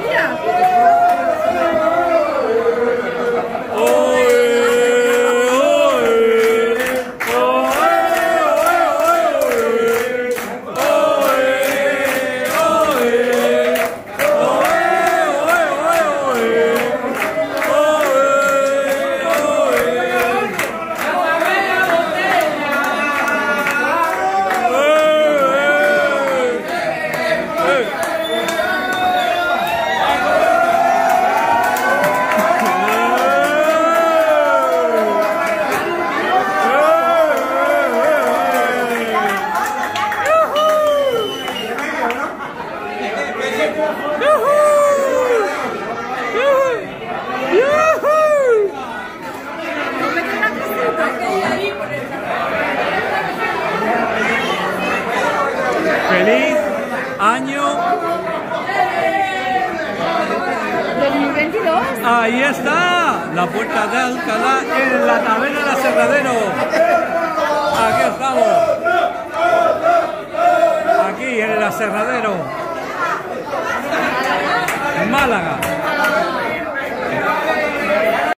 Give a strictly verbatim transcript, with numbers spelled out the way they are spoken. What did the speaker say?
mira. Feliz año dos mil veintidós. Ahí está, la puerta de Alcalá en la taberna del Aserradero. Aquí estamos, aquí en el Aserradero, en Málaga.